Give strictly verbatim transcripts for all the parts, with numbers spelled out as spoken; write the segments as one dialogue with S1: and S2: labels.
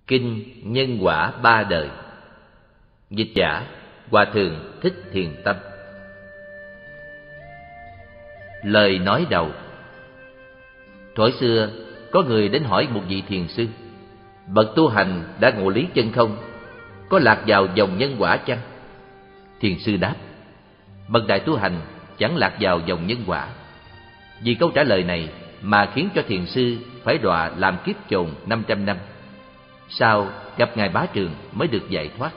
S1: Kinh Nhân Quả Ba Đời. Dịch giả Hòa Thượng Thích Thiền Tâm. Lời nói đầu. Thuở xưa có người đến hỏi một vị thiền sư: bậc tu hành đã ngộ lý chân không, có lạc vào dòng nhân quả chăng? Thiền sư đáp: bậc đại tu hành chẳng lạc vào dòng nhân quả. Vì câu trả lời này mà khiến cho thiền sư phải đọa làm kiếp chồn năm trăm năm. Sau gặp Ngài Bá Trường mới được giải thoát.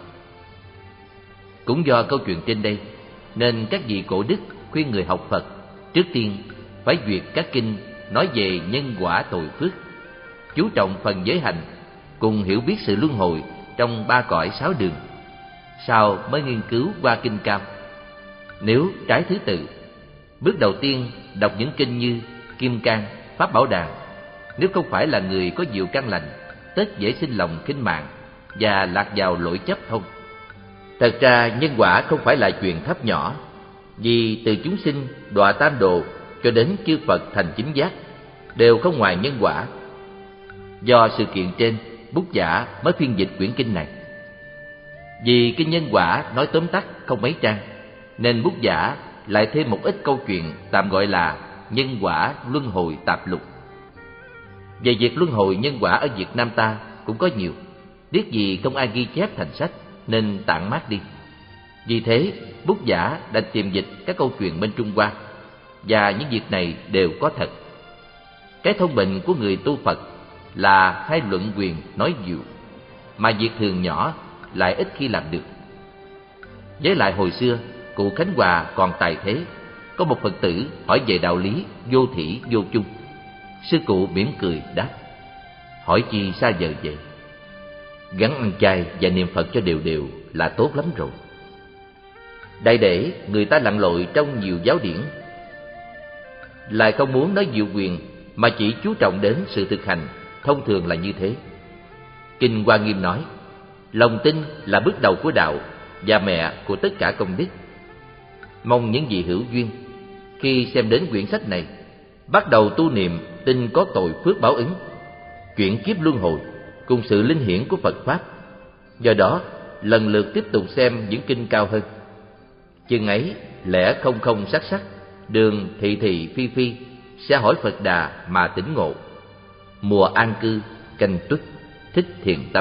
S1: Cũng do câu chuyện trên đây nên các vị cổ đức khuyên người học Phật trước tiên phải duyệt các kinh nói về nhân quả tội phước, chú trọng phần giới hành, cùng hiểu biết sự luân hồi trong ba cõi sáu đường, sau mới nghiên cứu qua kinh cao. Nếu trái thứ tự, bước đầu tiên đọc những kinh như Kim Cang, Pháp Bảo Đàn, nếu không phải là người có diệu căn lành, tất dễ sinh lòng khinh mạng và lạc vào lỗi chấp thông. Thật ra nhân quả không phải là chuyện thấp nhỏ, vì từ chúng sinh đọa tam độ cho đến chư Phật thành chính giác đều không ngoài nhân quả. Do sự kiện trên, Bút Giả mới phiên dịch quyển kinh này. Vì kinh nhân quả nói tóm tắt không mấy trang, nên Bút Giả lại thêm một ít câu chuyện tạm gọi là nhân quả luân hồi tạp lục. Về việc luân hồi nhân quả ở Việt Nam ta cũng có nhiều, tiếc gì không ai ghi chép thành sách nên tản mát đi. Vì thế Bút Giả đành tìm dịch các câu chuyện bên Trung Hoa, và những việc này đều có thật. Cái thông bệnh của người tu Phật là hay luận quyền nói nhiều, mà việc thường nhỏ lại ít khi làm được. Với lại hồi xưa cụ Khánh Hòa còn tài thế, có một Phật tử hỏi về đạo lý vô thỉ vô chung. Sư cụ mỉm cười đáp: hỏi chi xa vời vậy? Gắn ăn chay và niệm Phật cho đều đều là tốt lắm rồi. Đại để người ta lặn lội trong nhiều giáo điển, lại không muốn nói diệu quyền mà chỉ chú trọng đến sự thực hành, thông thường là như thế. Kinh Hoa Nghiêm nói: lòng tin là bước đầu của đạo và mẹ của tất cả công đức. Mong những vị hữu duyên khi xem đến quyển sách này bắt đầu tu niệm tin có tội phước báo ứng, chuyển kiếp luân hồi cùng sự linh hiển của Phật Pháp. Do đó lần lượt tiếp tục xem những kinh cao hơn. Chừng ấy lẽ không không sắc sắc, đường thị thị phi phi, sẽ hỏi Phật Đà mà tỉnh ngộ. Mùa an cư canh tuất, Thích Thiền Tâm.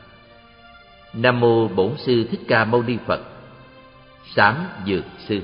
S1: Nam mô Bổn Sư Thích Ca Mâu Ni Phật. Sám Dược Sư.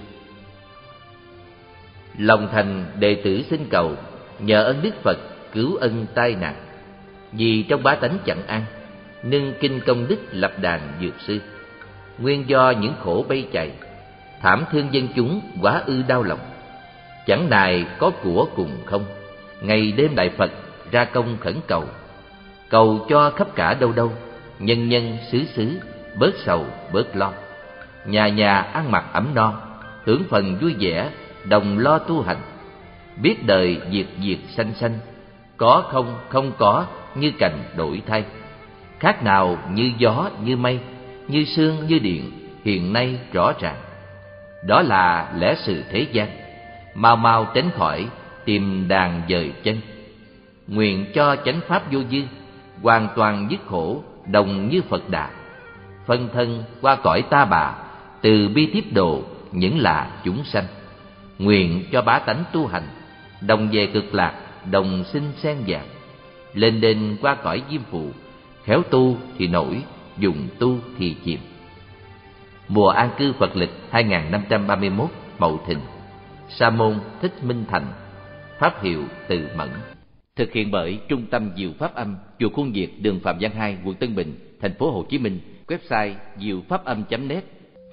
S1: Lòng thành đệ tử xin cầu, nhờ ơn Đức Phật cứu ân tai nạn. Vì trong bá tánh chẳng ăn, nâng kinh công đức lập đàn dược sư. Nguyên do những khổ bay chạy, thảm thương dân chúng quá ư đau lòng. Chẳng nài có của cùng không, ngày đêm đại Phật ra công khẩn cầu. Cầu cho khắp cả đâu đâu, nhân nhân xứ xứ, bớt sầu bớt lo. Nhà nhà ăn mặc ấm no, hưởng phần vui vẻ, đồng lo tu hành. Biết đời diệt diệt sanh sanh, có không không có như cành đổi thay. Khác nào như gió như mây, như sương như điện, hiện nay rõ ràng. Đó là lẽ sự thế gian, mau mau tránh khỏi, tìm đàn dời chân. Nguyện cho chánh pháp vô dư, hoàn toàn dứt khổ, đồng như Phật Đà. Phân thân qua cõi ta bà, từ bi tiếp độ những là chúng sanh. Nguyện cho bá tánh tu hành, đồng về cực lạc, đồng sinh sen vàng. Lên đên qua cõi diêm phù, khéo tu thì nổi, dùng tu thì chìm. Mùa an cư Phật lịch hai nghìn năm trăm ba mươi mốt Mậu Thìn. Sa môn Thích Minh Thành. Pháp hiệu Từ Mẫn. Thực hiện bởi Trung tâm Diệu Pháp Âm, chùa Khuôn Việt, đường Phạm Văn hai, quận Tân Bình, thành phố Hồ Chí Minh. Website diệu pháp âm chấm net.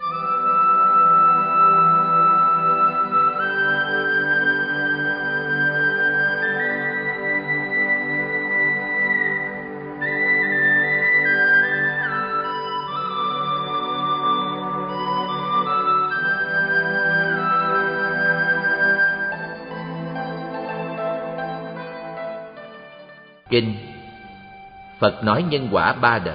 S1: Kinh Phật nói nhân quả ba đời.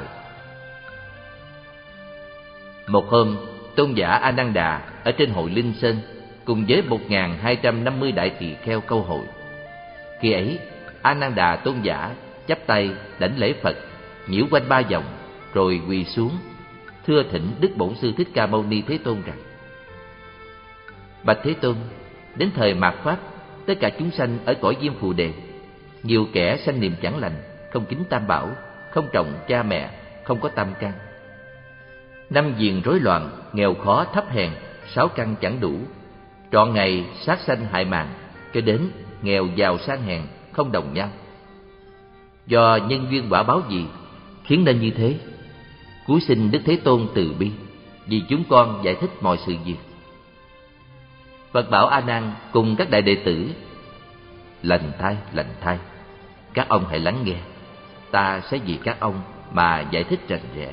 S1: Một hôm, tôn giả A Nan Đà ở trên hội Linh Sơn cùng với một nghìn hai trăm năm mươi đại tỳ kheo câu hội. Khi ấy, A Nan Đà tôn giả chắp tay đảnh lễ Phật, nhiễu quanh ba vòng, rồi quỳ xuống thưa thỉnh Đức Bổn Sư Thích Ca Mâu Ni Thế Tôn rằng: Bạch Thế Tôn, đến thời mạt Pháp, tất cả chúng sanh ở cõi Diêm Phù Đề, nhiều kẻ sanh niệm chẳng lành, không kính Tam Bảo, không trọng cha mẹ, không có tam căn. Năm diền rối loạn, nghèo khó thấp hèn, sáu căn chẳng đủ, trọn ngày sát sanh hại mạng, cho đến nghèo giàu sang hèn không đồng nhau. Do nhân duyên quả báo gì khiến nên như thế? Cúi xin Đức Thế Tôn từ bi, vì chúng con giải thích mọi sự việc. Phật bảo A Nan cùng các đại đệ tử: Lành thay, lành thay, các ông hãy lắng nghe, ta sẽ vì các ông mà giải thích rành rẽ.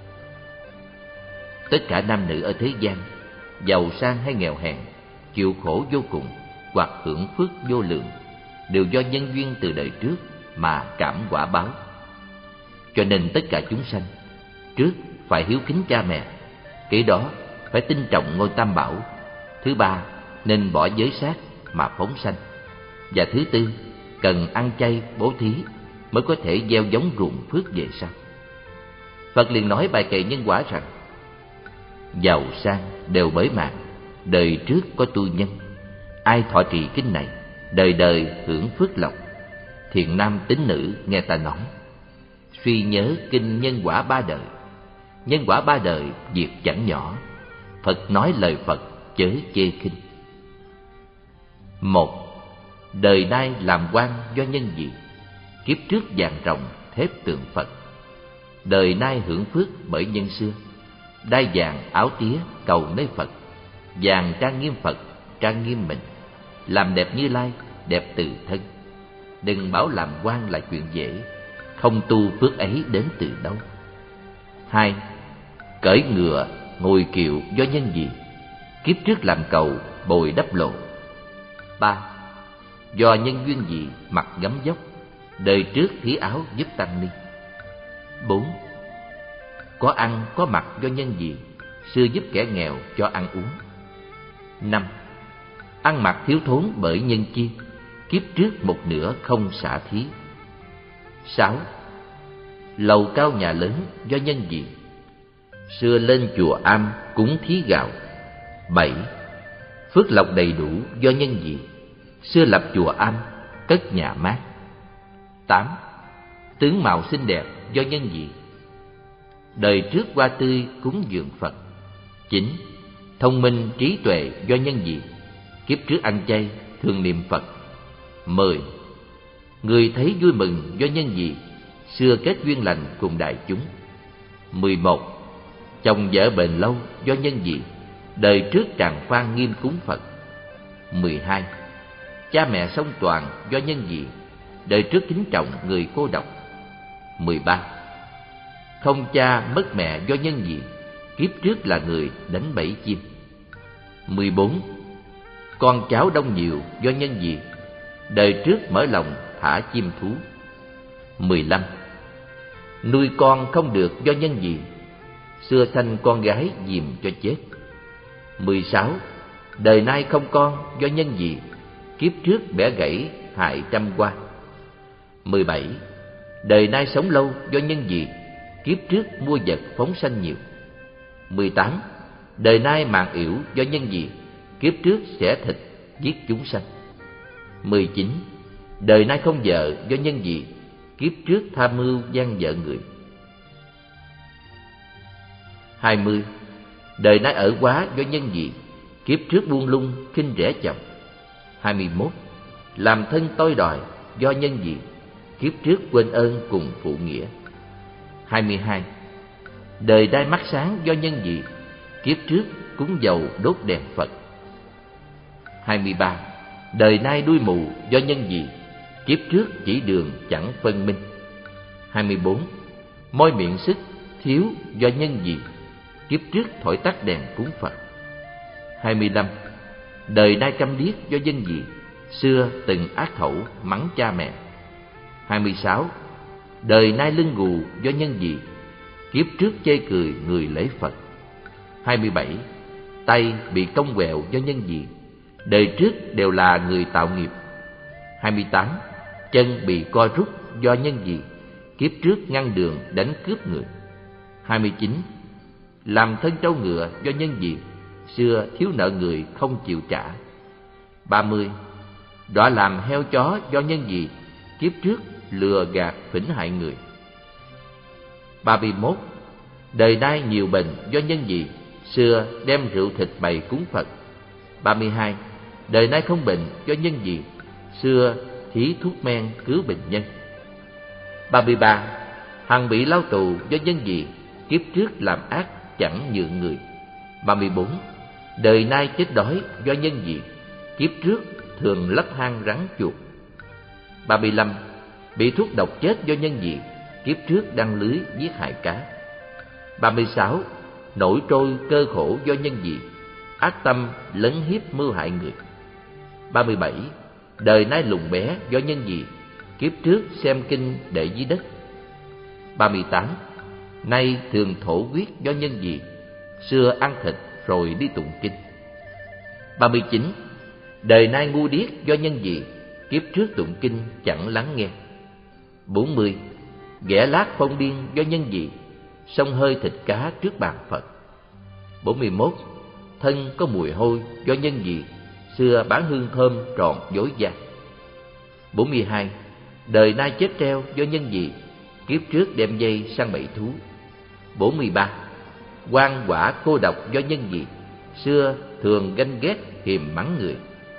S1: Tất cả nam nữ ở thế gian, giàu sang hay nghèo hèn, chịu khổ vô cùng hoặc hưởng phước vô lượng, đều do nhân duyên từ đời trước mà cảm quả báo. Cho nên tất cả chúng sanh, trước phải hiếu kính cha mẹ, kế đó phải tinh trọng ngôi Tam Bảo, thứ ba nên bỏ giới sát mà phóng sanh, và thứ tư cần ăn chay bố thí mới có thể gieo giống ruộng phước về sau. Phật liền nói bài kệ nhân quả rằng: Giàu sang đều bởi mạng, đời trước có tu nhân, ai thọ trì kinh này, đời đời hưởng phước lộc. Thiện nam tín nữ nghe ta nói, suy nhớ kinh nhân quả ba đời. Nhân quả ba đời việc chẳng nhỏ, Phật nói lời Phật chớ chê khinh. Một, đời nay làm quan do nhân gì? Kiếp trước vàng rồng thép tượng Phật. Đời nay hưởng phước bởi nhân xưa, đai vàng áo tía cầu nơi Phật. Vàng trang nghiêm Phật, trang nghiêm mình, làm đẹp Như Lai, đẹp từ thân. Đừng bảo làm quan là chuyện dễ, không tu phước ấy đến từ đâu. Hai, cởi ngựa ngồi kiệu do nhân gì? Kiếp trước làm cầu bồi đắp lộ. Ba, do nhân duyên gì mặc gấm dốc, đời trước thí áo giúp tăng ni. Bốn, có ăn có mặc do nhân gì? Xưa giúp kẻ nghèo cho ăn uống. Năm, ăn mặc thiếu thốn bởi nhân chi, kiếp trước một nửa không xả thí. Sáu, lầu cao nhà lớn do nhân gì? Xưa lên chùa am cúng thí gạo. Bảy, phước lộc đầy đủ do nhân gì? Xưa lập chùa am, cất nhà mát. Tám, tướng mạo xinh đẹp do nhân gì? Đời trước hoa tươi cúng dường Phật. Chín, thông minh trí tuệ do nhân gì? Kiếp trước ăn chay thường niệm Phật. Mười, người thấy vui mừng do nhân gì? Xưa kết duyên lành cùng đại chúng. Mười một, chồng vợ bền lâu do nhân gì? Đời trước tràng khoan nghiêm cúng Phật. Mười hai, cha mẹ song toàn do nhân gì? Đời trước kính trọng người cô độc. Mười ba, không cha mất mẹ do nhân gì? Kiếp trước là người đánh bẫy chim. Mười bốn, con cháu đông nhiều do nhân gì? Đời trước mở lòng thả chim thú. Mười lăm, nuôi con không được do nhân gì? Xưa sanh con gái dìm cho chết. Mười sáu, đời nay không con do nhân gì? Kiếp trước bẻ gãy hại trăm hoa. Mười bảy, đời nay sống lâu do nhân gì? Kiếp trước mua vật phóng sanh nhiều. Mười tám, đời nay mạng yểu do nhân gì? Kiếp trước xẻ thịt giết chúng sanh. Mười chín, đời nay không vợ do nhân gì? Kiếp trước tham mưu gian vợ người. Hai mươi, đời nay ở quá do nhân gì? Kiếp trước buông lung khinh rẻ chồng. Hai mươi mốt, làm thân tôi đòi do nhân gì? Kiếp trước quên ơn cùng phụ nghĩa. Hai mươi hai, đời nay mắt sáng do nhân gì? Kiếp trước cúng dầu đốt đèn Phật. Hai mươi ba, đời nay đuôi mù do nhân gì? Kiếp trước chỉ đường chẳng phân minh. Hai mươi bốn, môi miệng sức thiếu do nhân gì? Kiếp trước thổi tắt đèn cúng Phật. Hai mươi lăm, đời nay câm điếc do nhân gì? Xưa từng ác khẩu mắng cha mẹ. Hai mươi sáu, đời nay lưng gù do nhân gì? Kiếp trước chê cười người lễ Phật. Hai mươi bảy, tay bị cong quẹo do nhân gì? Đời trước đều là người tạo nghiệp. Hai mươi tám, chân bị co rút do nhân gì? kiếp trước ngăn đường đánh cướp người. Hai mươi chín. Làm thân trâu ngựa do nhân gì? Xưa thiếu nợ người không chịu trả. Ba mươi. Đọa làm heo chó do nhân gì? Kiếp trước lừa gạt phỉnh hại người. Ba mươi mốt. Đời nay nhiều bệnh do nhân gì? Xưa đem rượu thịt bày cúng Phật. Ba mươi hai. Đời nay không bệnh do nhân gì? Xưa thí thuốc men cứu bệnh nhân. Ba mươi ba. Hằng bị lao tù do nhân gì? Kiếp trước làm ác chẳng nhượng người. Ba mươi bốn. Đời nay chết đói do nhân gì? Kiếp trước thường lấp hang rắn chuột. Ba mươi lăm. Bị thuốc độc chết do nhân gì? Kiếp trước đăng lưới giết hại cá. Ba mươi sáu. Nổi trôi cơ khổ do nhân gì? Ác tâm lấn hiếp mưu hại người. Ba mươi bảy. Đời nay lùn bé do nhân gì? Kiếp trước xem kinh để dưới đất. Ba mươi tám. Nay thường thổ huyết do nhân gì? Xưa ăn thịt rồi đi tụng kinh. Ba mươi chín. Đời nay ngu điếc do nhân gì? Kiếp trước tụng kinh chẳng lắng nghe. Bốn mươi. Ghẻ lát phong điên do nhân gì? Xông hơi thịt cá trước bàn Phật. Bốn mươi mốt. Thân có mùi hôi do nhân gì? Xưa bán hương thơm tròn dối gian. Bốn mươi hai. Đời nay chết treo do nhân gì? Kiếp trước đem dây săn bẫy thú. Bốn mươi ba. Oan quả cô độc do nhân gì? Xưa thường ganh ghét hiềm mắng người.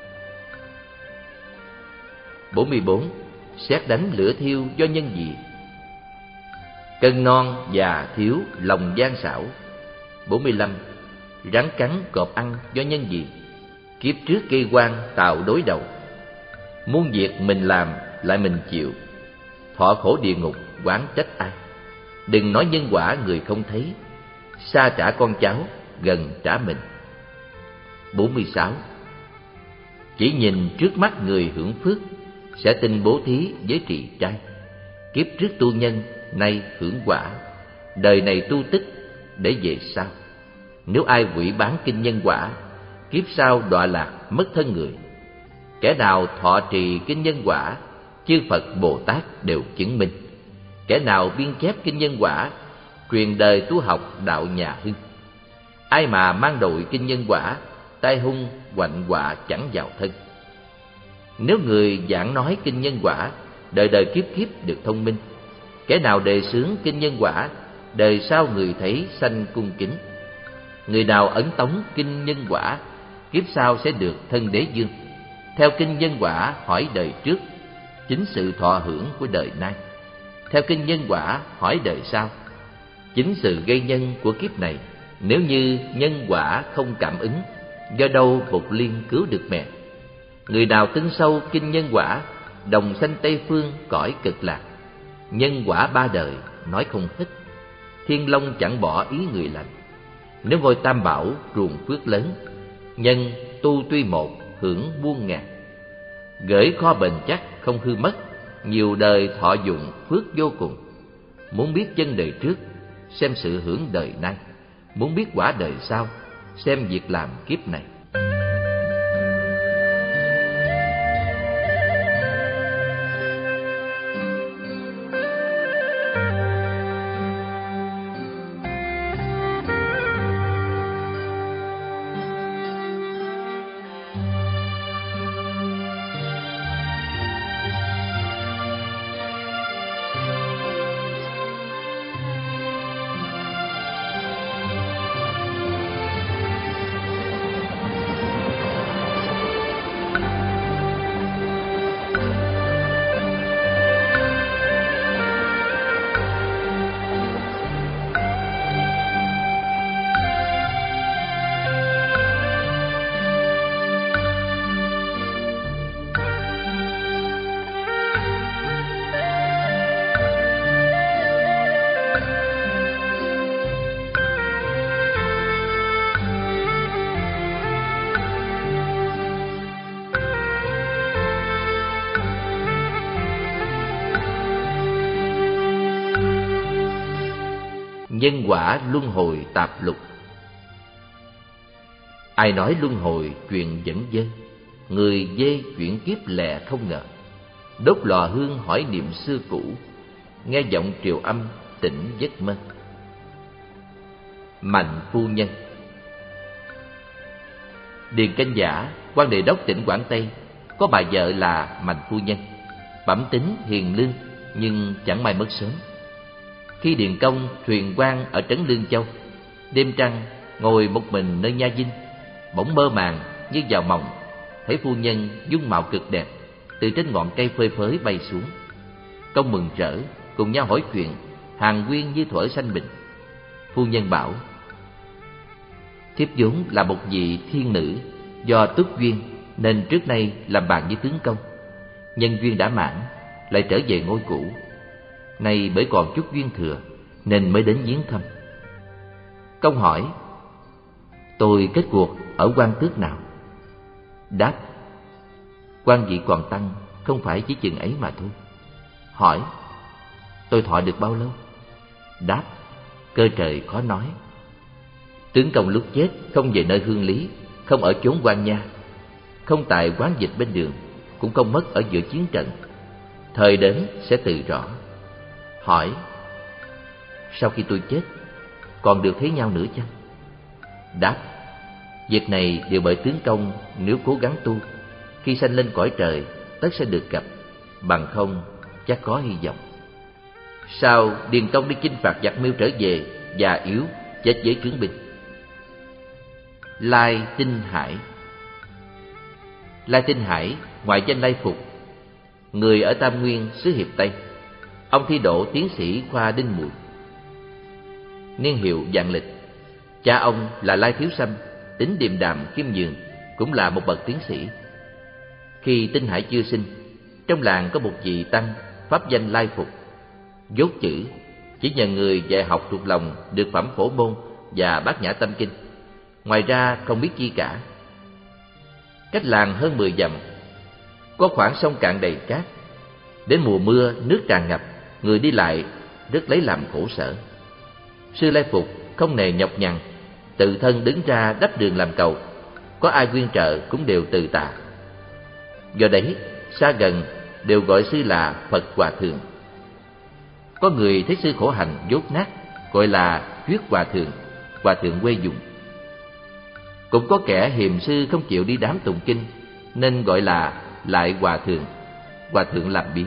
S1: Bốn mươi bốn. Sét đánh lửa thiêu do nhân gì? Cân non già thiếu lòng gian xảo. Bốn mươi lăm. Rắn cắn cọp ăn do nhân gì? Kiếp trước gây oan tạo đối đầu. Muôn việc mình làm lại mình chịu. Thọ khổ địa ngục oán trách ai? Đừng nói nhân quả người không thấy. Xa trả con cháu, gần trả mình. Bốn mươi sáu. Chỉ nhìn trước mắt người hưởng phước, sẽ tin bố thí với trì trai. Kiếp trước tu nhân, nay hưởng quả. Đời này tu tích để về sau. Nếu ai hủy bán kinh nhân quả, kiếp sau đọa lạc mất thân người. Kẻ nào thọ trì kinh nhân quả, chư Phật Bồ Tát đều chứng minh. Kẻ nào biên chép kinh nhân quả, truyền đời tu học đạo nhà hưng. Ai mà mang đội kinh nhân quả, tai hung hoạnh họa chẳng vào thân. Nếu người giảng nói kinh nhân quả, đời đời kiếp kiếp được thông minh. Kẻ nào đề xướng kinh nhân quả, đời sau người thấy sanh cung kính. Người nào ấn tống kinh nhân quả, kiếp sau sẽ được thân đế dương. Theo kinh nhân quả hỏi đời trước, chính sự thọ hưởng của đời nay. Theo kinh nhân quả hỏi đời sau, chính sự gây nhân của kiếp này. Nếu như nhân quả không cảm ứng, do đâu một liên cứu được mẹ. Người nào tin sâu kinh nhân quả, đồng sanh Tây Phương cõi cực lạc. Nhân quả ba đời nói không hết, Thiên Long chẳng bỏ ý người lành. Nếu ngôi Tam Bảo ruồng phước lớn, nhân tu tuy một hưởng muôn ngàn. Gửi kho bền chắc không hư mất, nhiều đời thọ dụng phước vô cùng. Muốn biết chân đời trước, xem sự hưởng đời nay. Muốn biết quả đời sau, xem việc làm kiếp này. Nhân quả luân hồi tạp lục. Ai nói luân hồi chuyện dẫn dơ, người dê chuyển kiếp lẹ không ngờ. Đốt lò hương hỏi niệm xưa cũ, nghe giọng triều âm tỉnh giấc mơ. Mạnh phu nhân. Điền Canh Giả, quan đề đốc tỉnh Quảng Tây, có bà vợ là Mạnh phu nhân, bẩm tính hiền lương nhưng chẳng may mất sớm. Khi Điền Công thuyền quan ở trấn Lương Châu, đêm trăng ngồi một mình nơi Nha Dinh, bỗng mơ màng như vào mộng, thấy phu nhân dung mạo cực đẹp từ trên ngọn cây phơi phới bay xuống. Công mừng rỡ cùng nhau hỏi chuyện, hàn huyên như thuở sanh bình. Phu nhân bảo: thiếp vốn là một vị thiên nữ, do túc duyên nên trước nay làm bạn với tướng công. Nhân duyên đã mãn, lại trở về ngôi cũ. Nay bởi còn chút duyên thừa nên mới đến viếng thăm. Công hỏi: tôi kết cuộc ở quan tước nào? Đáp: quan vị còn tăng, không phải chỉ chừng ấy mà thôi. Hỏi: tôi thọ được bao lâu? Đáp: cơ trời khó nói. Tướng công lúc chết không về nơi hương lý, không ở chốn quan nha, không tại quán dịch bên đường, cũng không mất ở giữa chiến trận. Thời đến sẽ tự rõ. Hỏi: sau khi tôi chết còn được thấy nhau nữa chăng? Đáp: việc này đều bởi tướng công nếu cố gắng tu, khi sanh lên cõi trời tất sẽ được gặp, bằng không chắc có hy vọng. Sau Điền Công đi chinh phạt giặc Miêu trở về, già yếu, chết với cưỡng binh. Lai Tinh Hải. Lai Tinh Hải ngoại danh Lai Phục, người ở Tam Nguyên, xứ Hiệp Tây. Ông thi đỗ tiến sĩ khoa Đinh Mùi. Niên hiệu Vạn Lịch. Cha ông là Lai Thiếu Sâm, tính điềm đạm khiêm nhường, cũng là một bậc tiến sĩ. Khi Tinh Hải chưa sinh, trong làng có một vị tăng pháp danh Lai Phục, dốt chữ, chỉ nhờ người dạy học thuộc lòng được phẩm Phổ Môn và Bát Nhã Tâm Kinh, ngoài ra không biết chi cả. Cách làng hơn mười dặm có khoảng sông cạn đầy cát. Đến mùa mưa nước tràn ngập, người đi lại rất lấy làm khổ sở. Sư Lai Phục không nề nhọc nhằn, tự thân đứng ra đắp đường làm cầu, có ai quyên trợ cũng đều từ tạ. Do đấy xa gần đều gọi sư là Phật Hòa Thượng. Có người thấy sư khổ hạnh dốt nát, gọi là Thuyết Hòa Thượng, Hòa Thượng quê dùng. Cũng có kẻ hiềm sư không chịu đi đám tụng kinh, nên gọi là Lại Hòa Thượng, Hòa Thượng làm biến.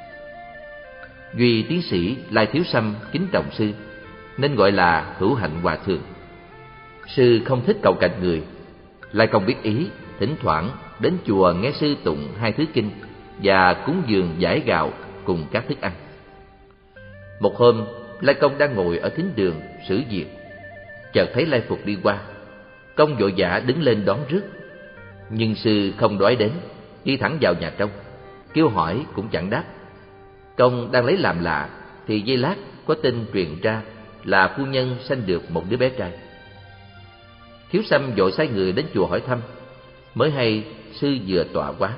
S1: Duy tiến sĩ Lai Thiếu Sâm kính trọng sư, nên gọi là Hữu Hạnh Hòa Thượng. Sư không thích cầu cạnh người, Lai Công biết ý, thỉnh thoảng đến chùa nghe sư tụng hai thứ kinh và cúng dường giải gạo cùng các thức ăn. Một hôm, Lai Công đang ngồi ở thính đường xử việc, chợt thấy Lai Phục đi qua. Công vội vã đứng lên đón rước, nhưng sư không đói đến, đi thẳng vào nhà trong, kêu hỏi cũng chẳng đáp. Công đang lấy làm lạ thì giây lát có tin truyền ra là phu nhân sanh được một đứa bé trai. Thiếu Sâm vội sai người đến chùa hỏi thăm, mới hay sư vừa tọa quá.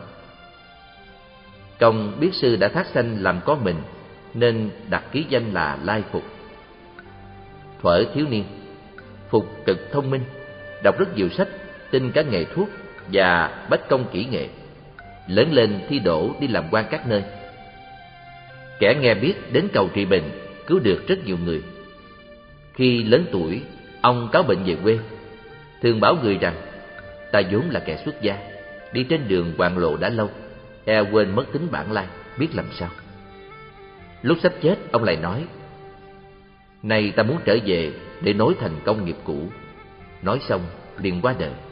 S1: Công biết sư đã thác sanh làm con mình, nên đặt ký danh là Lai Phục. Thuở thiếu niên, Phục cực thông minh, đọc rất nhiều sách, tin cả nghề thuốc và bách công kỹ nghệ. Lớn lên thi đỗ đi làm quan các nơi. Kẻ nghe biết đến cầu trị bệnh, cứu được rất nhiều người. Khi lớn tuổi, ông cáo bệnh về quê, thường bảo người rằng: ta vốn là kẻ xuất gia, đi trên đường hoạn lộ đã lâu, e quên mất tính bản lai, biết làm sao. Lúc sắp chết, ông lại nói: nay ta muốn trở về để nối thành công nghiệp cũ. Nói xong liền qua đời.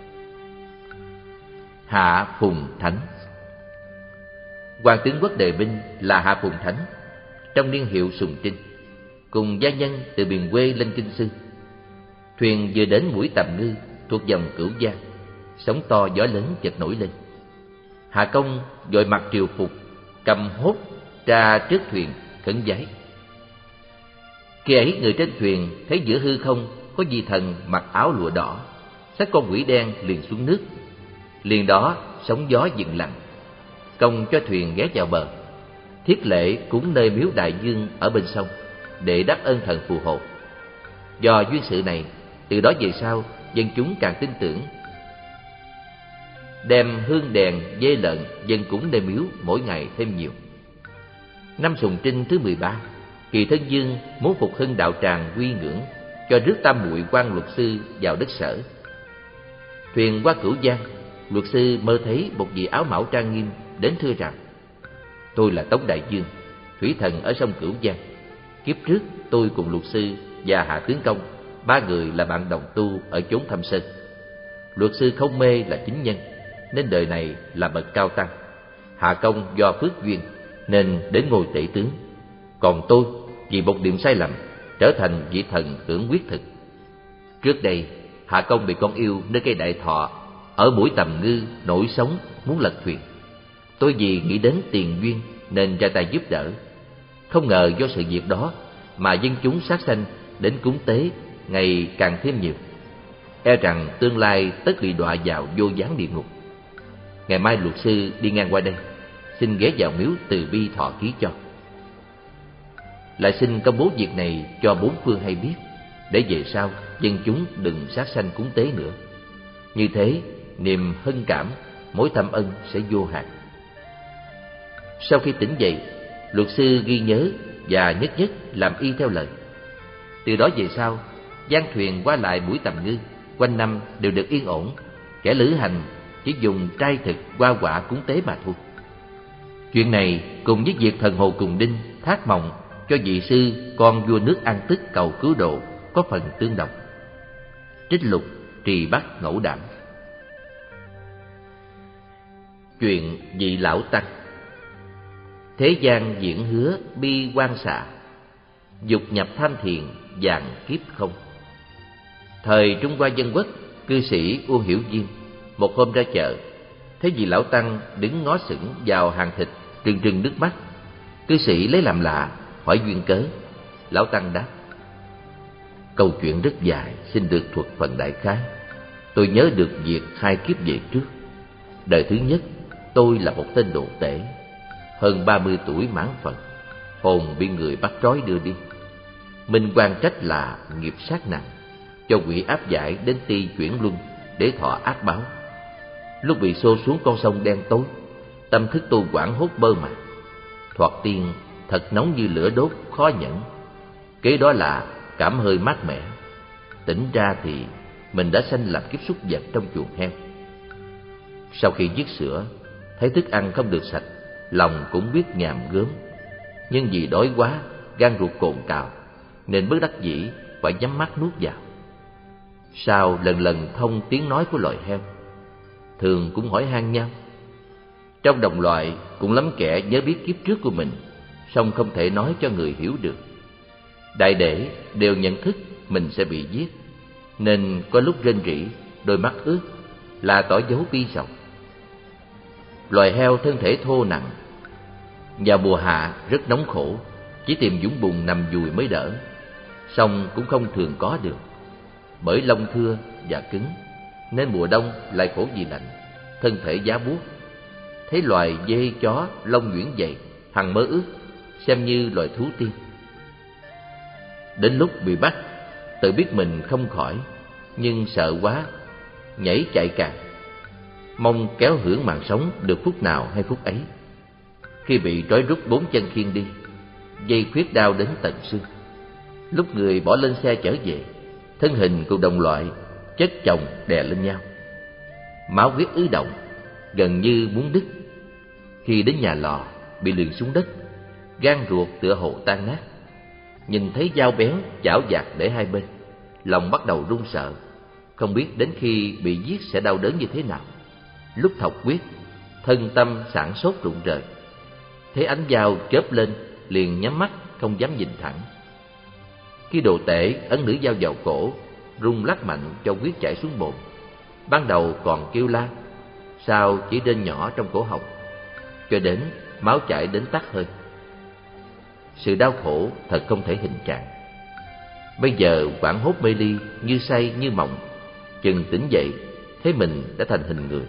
S1: Hạ Phùng Thánh. Hoàng tướng quốc Đề Binh là Hạ Phùng Thánh, trong niên hiệu Sùng Trinh, cùng gia nhân từ miền quê lên Kinh Sư. Thuyền vừa đến mũi Tầm Ngư thuộc dòng Cửu Giang, sóng to gió lớn chợt nổi lên. Hạ Công vội mặc triều phục, cầm hốt ra trước thuyền khấn vái. Khi ấy người trên thuyền thấy giữa hư không có vị thần mặc áo lụa đỏ, xách con quỷ đen liền xuống nước. Liền đó sóng gió dừng lặng. Công cho thuyền ghé vào bờ, thiết lễ cúng nơi miếu đại dương ở bên sông để đáp ơn thần phù hộ. Do duyên sự này, từ đó về sau dân chúng càng tin tưởng, đem hương đèn dê lợn dâng cúng nơi miếu mỗi ngày thêm nhiều. Năm Sùng Trinh thứ mười ba, Kỳ Thân Dương muốn phục hưng đạo tràng quy ngưỡng, cho rước Tam Muội quan luật sư vào đất Sở. Thuyền qua Cửu Giang, luật sư mơ thấy một vị áo mão trang nghiêm đến thưa rằng: tôi là Tống Đại Dương, thủy thần ở sông Cửu Giang. Kiếp trước tôi cùng luật sư và Hạ Tướng Công, ba người là bạn đồng tu ở chốn Thâm Sơn. Luật sư Không Mê là chính nhân, nên đời này là bậc cao tăng. Hạ Công do phước duyên nên đến ngôi tể tướng. Còn tôi vì một điểm sai lầm trở thành vị thần tưởng quyết thực. Trước đây Hạ Công bị con yêu nơi cây đại thọ ở mũi Tầm Ngư nổi sóng muốn lật thuyền. Tôi vì nghĩ đến tiền duyên nên ra tay giúp đỡ. Không ngờ do sự việc đó mà dân chúng sát sanh đến cúng tế ngày càng thêm nhiều. E rằng tương lai tất bị đọa vào vô gián địa ngục. Ngày mai luật sư đi ngang qua đây, xin ghé vào miếu Từ Bi thọ ký cho. Lại xin công bố việc này cho bốn phương hay biết, để về sau dân chúng đừng sát sanh cúng tế nữa. Như thế niềm hân cảm, mối thâm ân sẽ vô hạn. Sau khi tỉnh dậy, luật sư ghi nhớ và nhất nhất làm y theo lời. Từ đó về sau, giang thuyền qua lại mũi Tầm Ngư quanh năm đều được yên ổn. Kẻ lữ hành chỉ dùng trai thực hoa quả cúng tế mà thôi. Chuyện này cùng với việc thần hồ Cùng Đinh thác mộng cho vị sư con vua nước An Tức cầu cứu độ có phần tương đồng. Trích lục Trì Bắc Ngẫu Đảm. Chuyện vị lão tăng. Thế gian diễn hứa bi quan xạ, dục nhập tham thiền vạn kiếp không. Thời Trung Hoa Dân Quốc, cư sĩ Uông Hiểu Diên một hôm ra chợ, thấy vị lão tăng đứng ngó sững vào hàng thịt, trừng trừng nước mắt. Cư sĩ lấy làm lạ, hỏi duyên cớ. Lão tăng đáp: câu chuyện rất dài, xin được thuật phần đại khái. Tôi nhớ được việc hai kiếp về trước. Đời thứ nhất, tôi là một tên đồ tể, hơn ba mươi tuổi mãn phận, hồn bị người bắt trói đưa đi. Minh quan trách là nghiệp sát nặng, cho quỷ áp giải đến Ti chuyển luân để thọ ác báo. Lúc bị xô xuống con sông đen tối, tâm thức tôi hoảng hốt bơ màng. Thoạt tiên thật nóng như lửa đốt, khó nhẫn. Kế đó là cảm hơi mát mẻ. Tỉnh ra thì mình đã sanh làm kiếp súc vật trong chuồng heo. Sau khi giết sữa, thấy thức ăn không được sạch, lòng cũng biết nhàm gớm. Nhưng vì đói quá, gan ruột cồn cào, nên bất đắc dĩ phải nhắm mắt nuốt vào. Sau lần lần thông tiếng nói của loài heo, thường cũng hỏi han nhau. Trong đồng loại cũng lắm kẻ nhớ biết kiếp trước của mình, song không thể nói cho người hiểu được. Đại để đều nhận thức mình sẽ bị giết, nên có lúc rên rỉ, đôi mắt ướt, là tỏ dấu bi sầu. Loài heo thân thể thô nặng, vào mùa hạ rất nóng khổ, chỉ tìm vũng bùn nằm dùi mới đỡ, song cũng không thường có được. Bởi lông thưa và cứng, nên mùa đông lại khổ vì lạnh, thân thể giá buốt. Thấy loài dê chó lông nhuyễn dày, hằng mơ ước, xem như loài thú tiên. Đến lúc bị bắt, tự biết mình không khỏi, nhưng sợ quá, nhảy chạy càng, mong kéo hưởng mạng sống được phút nào hay phút ấy. Khi bị trói rút bốn chân khiêng đi, dây khuyết đau đến tận xương. Lúc người bỏ lên xe trở về, thân hình cùng đồng loại chất chồng đè lên nhau, máu huyết ứ động, gần như muốn đứt. Khi đến nhà lò, bị lường xuống đất, gan ruột tựa hồ tan nát. Nhìn thấy dao bén chảo dạt để hai bên, lòng bắt đầu run sợ, không biết đến khi bị giết sẽ đau đớn như thế nào. Lúc thọc huyết, thân tâm sảng sốt rụng rời. Thấy ánh dao chớp lên, liền nhắm mắt không dám nhìn thẳng. Khi đồ tể ấn nữ dao vào cổ, rung lắc mạnh cho huyết chảy xuống bụng. Ban đầu còn kêu la, sau chỉ rên nhỏ trong cổ họng, cho đến máu chảy đến tắt hơi. Sự đau khổ thật không thể hình trạng. Bây giờ hoảng hốt mê ly, như say như mộng, chừng tỉnh dậy thấy mình đã thành hình người.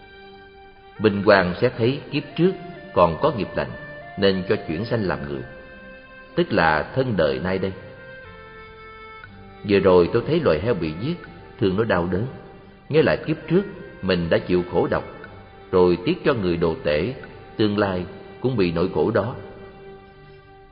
S1: Minh Quang sẽ thấy kiếp trước còn có nghiệp lành, nên cho chuyển sanh làm người, tức là thân đời nay đây. Vừa rồi tôi thấy loài heo bị giết, thương nó đau đớn, nhớ lại kiếp trước mình đã chịu khổ độc, rồi tiếc cho người đồ tể tương lai cũng bị nỗi khổ đó.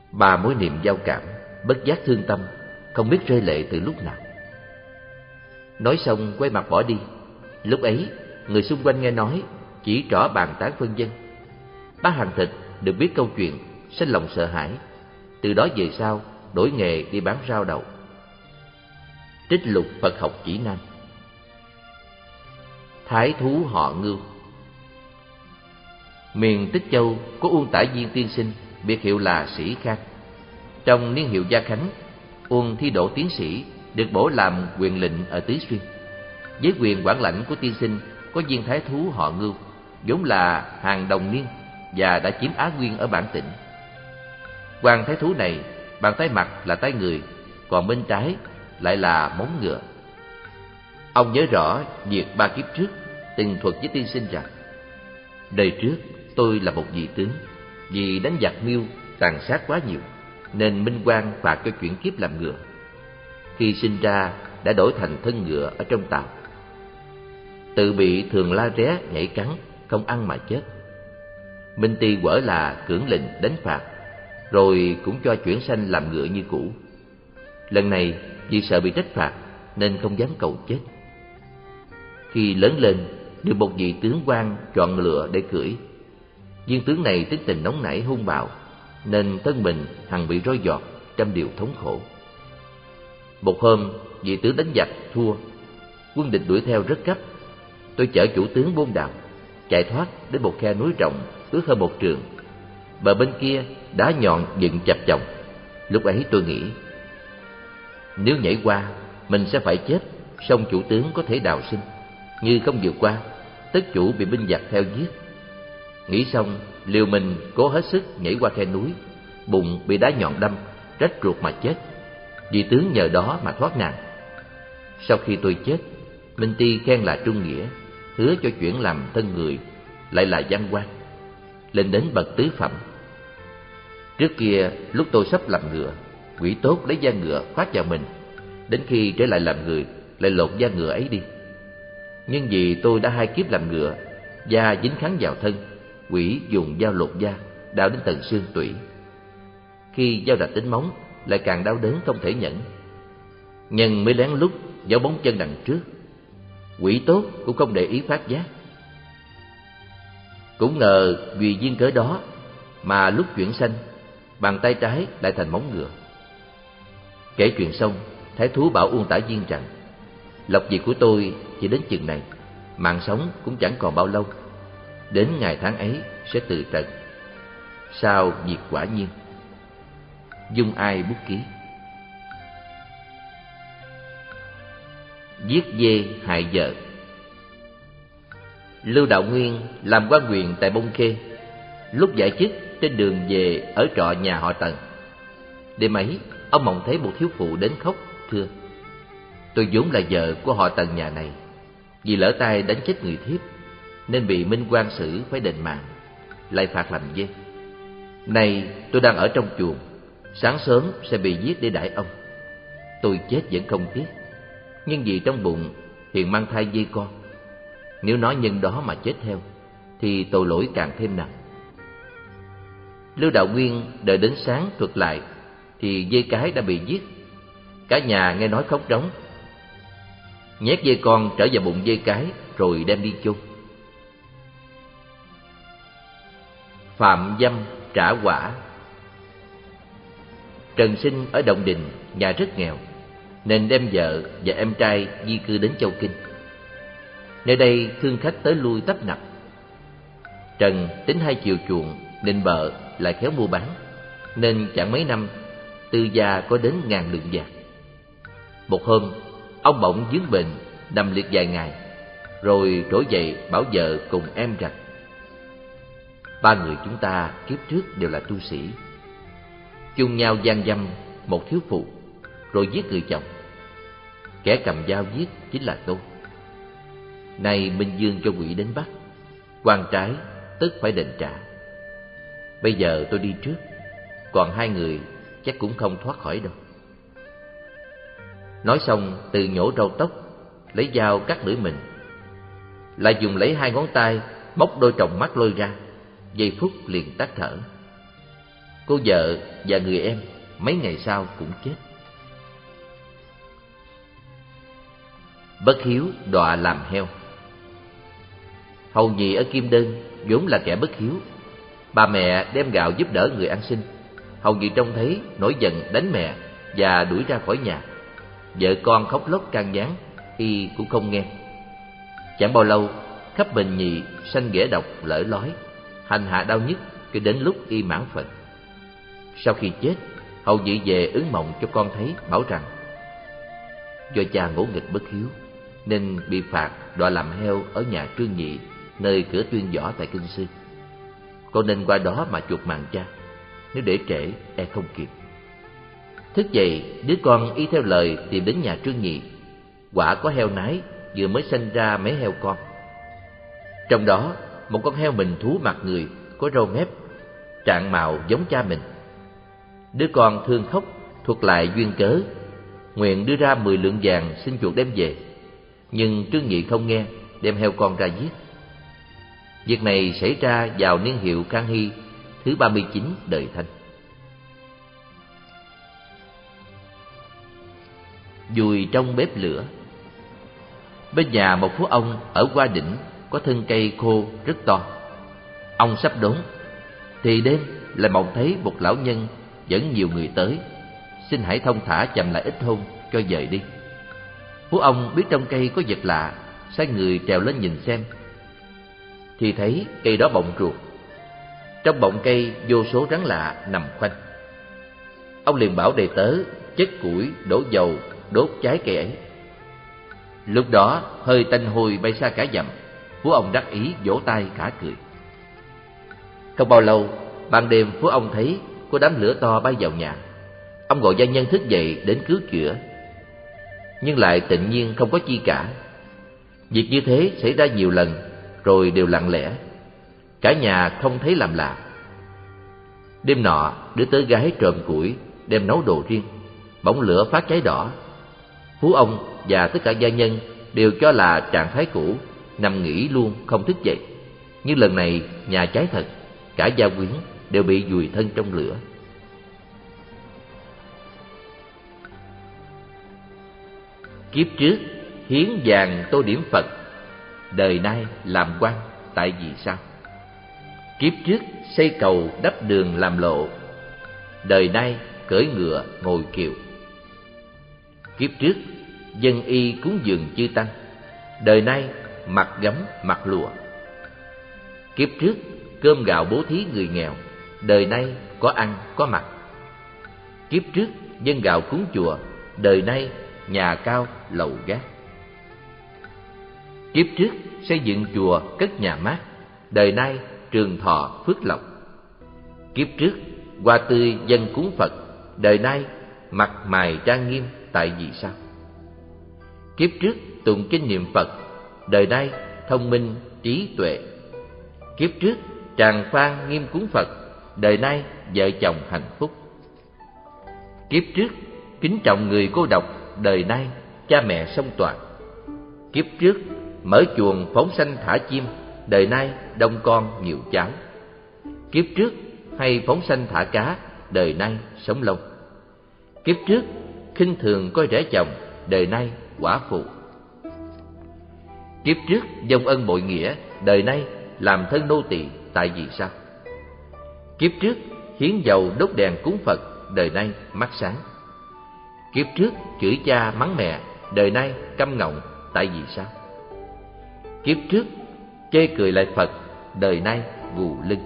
S1: Ba mối niềm giao cảm, bất giác thương tâm, không biết rơi lệ từ lúc nào. Nói xong quay mặt bỏ đi. Lúc ấy, người xung quanh nghe nói, chỉ trỏ bàn tán phân vân. Bác Hàng Thịt được biết câu chuyện, sinh lòng sợ hãi. Từ đó về sau, đổi nghề đi bán rau đậu. Trích lục Phật học chỉ nam. Thái thú họ Ngưu. Miền Tích Châu có Uông Tả Viên tiên sinh, biệt hiệu là Sĩ Khang. Trong niên hiệu Gia Khánh, Uông thi đỗ tiến sĩ, được bổ làm quyền lệnh ở Tứ Xuyên. Với quyền quản lãnh của tiên sinh có viên thái thú họ Ngưu, vốn là hàng đồng niên và đã chiếm Á Nguyên ở bản tỉnh. Quan thái thú này, bàn tay mặt là tay người, còn bên trái lại là móng ngựa. Ông nhớ rõ việc ba kiếp trước từng thuật với tiên sinh rằng: đời trước tôi là một vị tướng, vì đánh giặc Miêu tàn sát quá nhiều, nên Minh Quang phạt cho chuyển kiếp làm ngựa. Khi sinh ra đã đổi thành thân ngựa ở trong tàu, tự bị thường la ré nhảy cắn, không ăn mà chết. Minh Ti quở là cưỡng lệnh đánh phạt, rồi cũng cho chuyển sanh làm ngựa như cũ. Lần này vì sợ bị trách phạt nên không dám cầu chết. Khi lớn lên, được một vị tướng quan chọn lựa để cưỡi. Viên tướng này tính tình nóng nảy hung bạo, nên thân mình hằng bị roi giọt, trăm điều thống khổ. Một hôm, vị tướng đánh giặc thua, quân địch đuổi theo rất gấp. Tôi chở chủ tướng bôn đào, chạy thoát đến một khe núi rộng ước hơn một trượng. Bờ bên kia đá nhọn dựng chập chồng. Lúc ấy tôi nghĩ, nếu nhảy qua mình sẽ phải chết, song chủ tướng có thể đào sinh. Như không vượt qua, tất chủ bị binh giặc theo giết. Nghĩ xong, liều mình cố hết sức nhảy qua khe núi, bụng bị đá nhọn đâm, rách ruột mà chết. Vị tướng nhờ đó mà thoát nạn. Sau khi tôi chết, Minh Ti khen là trung nghĩa, hứa cho chuyển làm thân người, lại là văn quan, lên đến bậc tứ phẩm. Trước kia lúc tôi sắp làm ngựa, quỷ tốt lấy da ngựa khoác vào mình, đến khi trở lại làm người lại lột da ngựa ấy đi. Nhưng vì tôi đã hai kiếp làm ngựa, da dính khắn vào thân, quỷ dùng dao lột da, đau đến tận xương tủy. Khi dao đạch đến móng, lại càng đau đớn không thể nhẫn. Nhân mới lén lút giấu bóng chân đằng trước, quỷ tốt cũng không để ý phát giác. Cũng ngờ vì duyên cớ đó mà lúc chuyển sanh, bàn tay trái lại thành móng ngựa. Kể chuyện xong, thái thú bảo Uông Tả Viên rằng: lộc việc của tôi chỉ đến chừng này, mạng sống cũng chẳng còn bao lâu. Đến ngày tháng ấy sẽ từ trần. Sao việc quả nhiên. Dung Ai bút ký. Giết dê hại vợ. Lưu Đạo Nguyên làm quan huyện tại Bông Khê. Lúc giải chức trên đường về ở trọ nhà họ Tần. Đêm ấy ông mộng thấy một thiếu phụ đến khóc, thưa: tôi vốn là vợ của họ Tần nhà này, vì lỡ tay đánh chết người thiếp nên bị Minh Quan xử phải đền mạng, lại phạt làm dê. Nay tôi đang ở trong chuồng, sáng sớm sẽ bị giết để đãi ông. Tôi chết vẫn không tiếc, nhưng vì trong bụng hiện mang thai dê con. Nếu nói nhân đó mà chết theo thì tội lỗi càng thêm nặng. Lưu Đạo Nguyên đợi đến sáng thuật lại thì dê cái đã bị giết. Cả nhà nghe nói khóc rống, nhét dê con trở vào bụng dê cái rồi đem đi chôn. Phạm dâm trả quả. Trần Sinh ở Động Đình, nhà rất nghèo, nên đem vợ và em trai di cư đến Châu Kinh. Nơi đây thương khách tới lui tấp nập. Trần tính hai chiều chuộng, định bợ lại khéo mua bán, nên chẳng mấy năm tư gia có đến ngàn lượng vàng. Một hôm, ông bỗng vướng bệnh, nằm liệt vài ngày, rồi trỗi dậy bảo vợ cùng em rằng: ba người chúng ta kiếp trước đều là tu sĩ, chung nhau gian dâm một thiếu phụ, rồi giết người chồng. Kẻ cầm dao giết chính là tôi. Nay Minh Dương cho quỷ đến bắt, quan trái tức phải đền trả. Bây giờ tôi đi trước, còn hai người chắc cũng không thoát khỏi đâu. Nói xong từ nhổ râu tóc, lấy dao cắt lưỡi mình, lại dùng lấy hai ngón tay bóc đôi tròng mắt lôi ra, giây phút liền tắt thở. Cô vợ và người em mấy ngày sau cũng chết. Bất hiếu đọa làm heo. Hầu nhị ở Kim Đơn vốn là kẻ bất hiếu. Bà mẹ đem gạo giúp đỡ người ăn xin. Hầu nhị trông thấy nổi giận đánh mẹ và đuổi ra khỏi nhà. Vợ con khóc lóc can gián, y cũng không nghe. Chẳng bao lâu, khắp Bình Nhị sanh ghẻ độc lở lói, hành hạ đau nhức cho đến lúc y mãn phận. Sau khi chết, hầu nhị về ứng mộng cho con thấy, bảo rằng do cha ngỗ nghịch bất hiếu nên bị phạt đọa làm heo ở nhà Trương Nhị, nơi cửa Tuyên Võ tại Kinh Sư. Con nên qua đó mà chuộc mạng cha, nếu để trễ e không kịp. Thức dậy, đứa con y theo lời tìm đến nhà Trương Nhị. Quả có heo nái vừa mới sanh ra mấy heo con. Trong đó, một con heo mình thú mặt người, có râu mép, trạng mạo giống cha mình. Đứa con thương khóc, thuật lại duyên cớ, nguyện đưa ra mười lượng vàng xin chuộc đem về. Nhưng Trương Nhị không nghe, đem heo con ra giết. Việc này xảy ra vào niên hiệu Khang Hy thứ ba mươi chín đời Thanh. Dùi trong bếp lửa. Bên nhà một phú ông ở Hoa Đỉnh có thân cây khô rất to. Ông sắp đốn thì đêm lại mộng thấy một lão nhân dẫn nhiều người tới, xin hãy thông thả chậm lại ít hôm cho dời đi. Phú ông biết trong cây có vật lạ, sai người trèo lên nhìn xem, thì thấy cây đó bọng ruột. Trong bọng cây vô số rắn lạ nằm khoanh. Ông liền bảo đầy tớ chất củi đổ dầu đốt cháy cây ấy. Lúc đó hơi tanh hôi bay xa cả dặm. Phú ông đắc ý vỗ tay khả cười. Không bao lâu, ban đêm phú ông thấy có đám lửa to bay vào nhà. Ông gọi gia nhân thức dậy đến cứu chữa, nhưng lại tự nhiên không có chi cả. Việc như thế xảy ra nhiều lần, rồi đều lặng lẽ, cả nhà không thấy làm lạ. Đêm nọ, đứa tớ gái trộm củi đem nấu đồ riêng, bỗng lửa phát cháy đỏ. Phú ông và tất cả gia nhân đều cho là trạng thái cũ, nằm nghỉ luôn không thức dậy. Nhưng lần này nhà cháy thật, cả gia quyến đều bị vùi thân trong lửa. Kiếp trước hiến vàng tô điểm Phật, đời nay làm quan tại vì sao? Kiếp trước xây cầu đắp đường làm lộ, đời nay cưỡi ngựa ngồi kiệu. Kiếp trước dân y cúng dường chư tăng, đời nay mặc gấm mặc lụa. Kiếp trước cơm gạo bố thí người nghèo, đời nay có ăn có mặc. Kiếp trước dân gạo cúng chùa, đời nay nhà cao lầu gác. Kiếp trước xây dựng chùa cất nhà mát, đời nay trường thọ phước lộc. Kiếp trước hoa tươi dân cúng Phật, đời nay mặt mày trang nghiêm tại vì sao? Kiếp trước tụng kinh niệm Phật, đời nay thông minh trí tuệ. Kiếp trước tràng phan nghiêm cúng Phật, đời nay vợ chồng hạnh phúc. Kiếp trước kính trọng người cô độc, đời nay cha mẹ song toàn. Kiếp trước mở chuồng phóng sanh thả chim, đời nay đông con nhiều cháu. Kiếp trước hay phóng sanh thả cá, đời nay sống lâu. Kiếp trước khinh thường coi rẻ chồng, đời nay quả phụ. Kiếp trước vong ân bội nghĩa, đời nay làm thân nô tỳ tại vì sao? Kiếp trước hiến dầu đốt đèn cúng Phật, đời nay mắt sáng. Kiếp trước chửi cha mắng mẹ, đời nay câm ngọng tại vì sao? Kiếp trước chê cười lại Phật, đời nay gù lưng.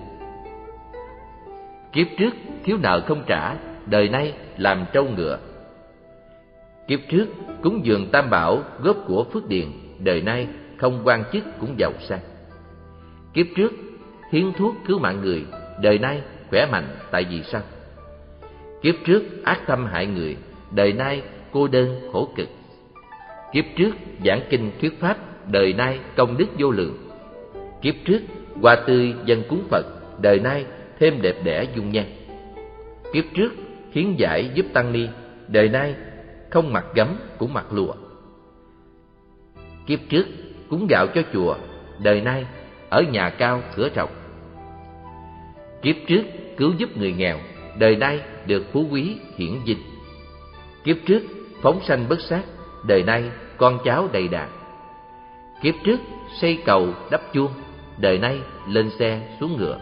S1: Kiếp trước thiếu nợ không trả, đời nay làm trâu ngựa. Kiếp trước cúng dường Tam Bảo góp của phước điền, đời nay không quan chức cũng giàu sang. Kiếp trước hiến thuốc cứu mạng người, đời nay khỏe mạnh tại vì sao? Kiếp trước ác tâm hại người, đời nay cô đơn khổ cực. Kiếp trước giảng kinh thuyết pháp, đời nay công đức vô lượng. Kiếp trước hoa tươi dân cúng Phật, đời nay thêm đẹp đẽ dung nhan. Kiếp trước hiến giải giúp tăng ni, đời nay không mặc gấm cũng mặc lụa. Kiếp trước cúng gạo cho chùa, đời nay ở nhà cao cửa rộng. Kiếp trước cứu giúp người nghèo, đời nay được phú quý hiển vinh. Kiếp trước phóng sanh bất sát, đời nay con cháu đầy đàn. Kiếp trước xây cầu đắp chuông, đời nay lên xe xuống ngựa.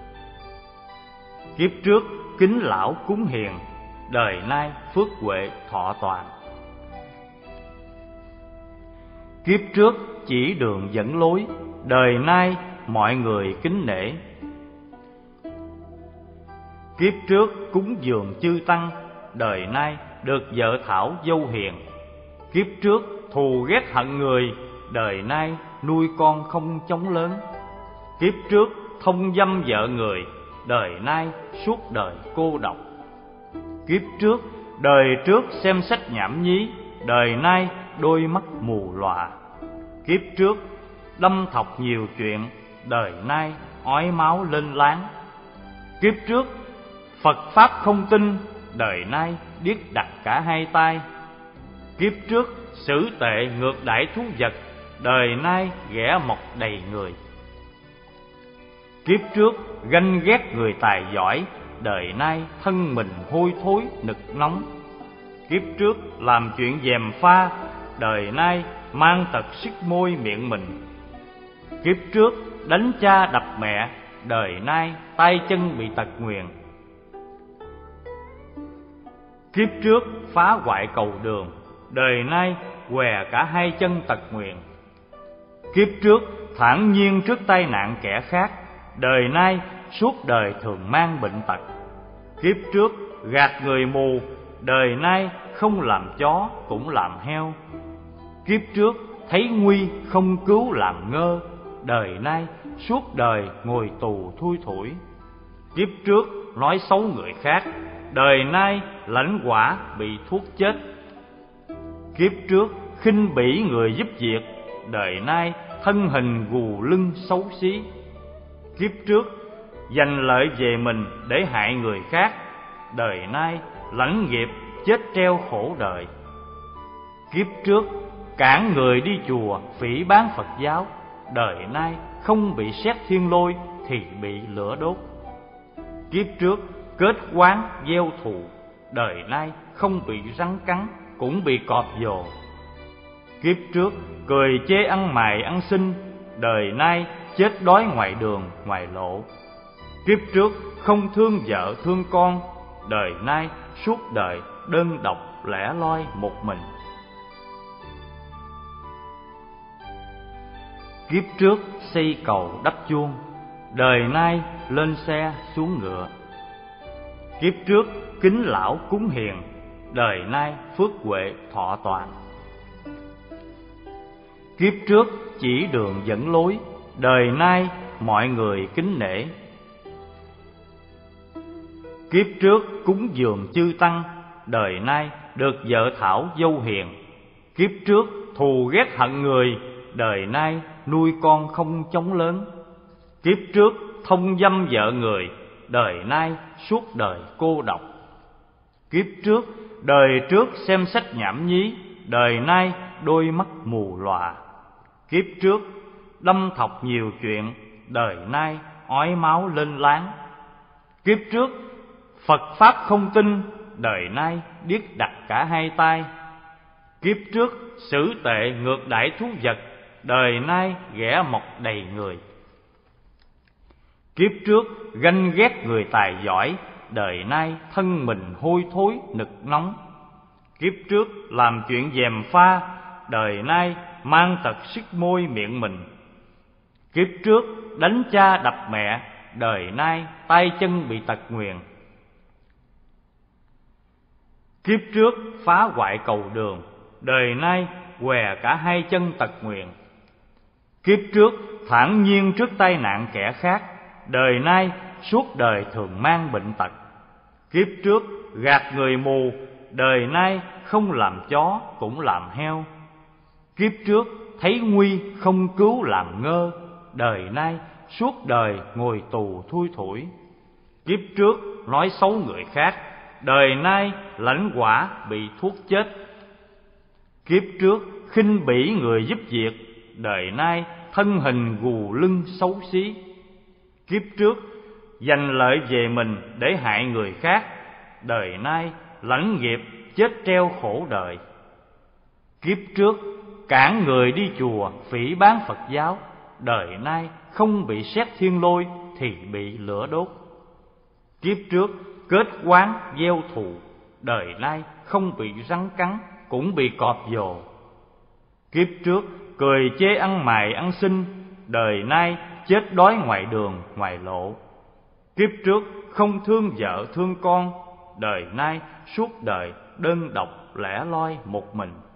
S2: Kiếp trước kính lão cúng hiền, đời nay phước huệ thọ toàn. Kiếp trước chỉ đường dẫn lối, đời nay mọi người kính nể. Kiếp trước cúng dường chư tăng, đời nay được vợ thảo dâu hiền. Kiếp trước thù ghét hận người, đời nay nuôi con không chống lớn. Kiếp trước thông dâm vợ người, đời nay suốt đời cô độc. Kiếp trước đời trước xem sách nhảm nhí, đời nay đôi mắt mù lòa. Kiếp trước đâm thọc nhiều chuyện, đời nay ói máu lên láng. Kiếp trước Phật pháp không tin, đời nay điếc đặt cả hai tai. Kiếp trước xử tệ ngược đãi thú vật, đời nay ghẻ mọc đầy người. Kiếp trước ganh ghét người tài giỏi, đời nay thân mình hôi thối nực nóng. Kiếp trước làm chuyện gièm pha, đời nay mang tật xích môi miệng mình. Kiếp trước đánh cha đập mẹ, đời nay tay chân bị tật nguyền. Kiếp trước phá hoại cầu đường, đời nay què cả hai chân tật nguyền. Kiếp trước thản nhiên trước tai nạn kẻ khác, đời nay suốt đời thường mang bệnh tật. Kiếp trước gạt người mù, đời nay không làm chó cũng làm heo. Kiếp trước thấy nguy không cứu làm ngơ, đời nay suốt đời ngồi tù thui thủi. Kiếp trước nói xấu người khác, đời nay lãnh quả bị thuốc chết. Kiếp trước khinh bỉ người giúp việc, đời nay thân hình gù lưng xấu xí. Kiếp trước giành lợi về mình để hại người khác, đời nay lãnh nghiệp chết treo khổ đời. Kiếp trước cản người đi chùa phỉ báng Phật giáo, đời nay không bị sét thiên lôi thì bị lửa đốt. Kiếp trước kết oán gieo thù, đời nay không bị rắn cắn cũng bị cọp vồ. Kiếp trước cười chê ăn mày ăn xin, đời nay chết đói ngoài đường ngoài lộ. Kiếp trước không thương vợ thương con, đời nay suốt đời đơn độc lẻ loi một mình. Kiếp trước xây cầu đắp chuông, đời nay lên xe xuống ngựa. Kiếp trước kính lão cúng hiền, đời nay phước huệ thọ toàn. Kiếp trước chỉ đường dẫn lối, đời nay mọi người kính nể. Kiếp trước cúng dường chư tăng, đời nay được vợ thảo dâu hiền. Kiếp trước thù ghét hận người, đời nay nuôi con không chống lớn. Kiếp trước thông dâm vợ người, đời nay suốt đời cô độc. Kiếp trước đời trước xem sách nhảm nhí, đời nay đôi mắt mù lòa. Kiếp trước đâm thọc nhiều chuyện, đời nay ói máu lên láng. Kiếp trước Phật pháp không tin, đời nay điếc đặt cả hai tai. Kiếp trước xử tệ ngược đãi thú vật, đời nay ghẻ mọc đầy người. Kiếp trước ganh ghét người tài giỏi, đời nay thân mình hôi thối nực nóng. Kiếp trước làm chuyện gièm pha, đời nay mang tật xích môi miệng mình. Kiếp trước đánh cha đập mẹ, đời nay tay chân bị tật nguyền. Kiếp trước phá hoại cầu đường, đời nay què cả hai chân tật nguyền. Kiếp trước thản nhiên trước tai nạn kẻ khác, đời nay suốt đời thường mang bệnh tật. Kiếp trước gạt người mù, đời nay không làm chó cũng làm heo. Kiếp trước thấy nguy không cứu làm ngơ, đời nay suốt đời ngồi tù thui thủi. Kiếp trước nói xấu người khác, đời nay lãnh quả bị thuốc chết. Kiếp trước khinh bỉ người giúp việc, đời nay thân hình gù lưng xấu xí. Kiếp trước giành lợi về mình để hại người khác, đời nay lãnh nghiệp chết treo khổ đời. Kiếp trước cản người đi chùa phỉ báng Phật giáo, đời nay không bị sét thiên lôi thì bị lửa đốt. Kiếp trước kết oán gieo thù, đời nay không bị rắn cắn cũng bị cọp vồ. Kiếp trước cười chê ăn mày ăn xin, đời nay chết đói ngoài đường ngoài lộ. Kiếp trước không thương vợ thương con, đời nay suốt đời đơn độc lẻ loi một mình.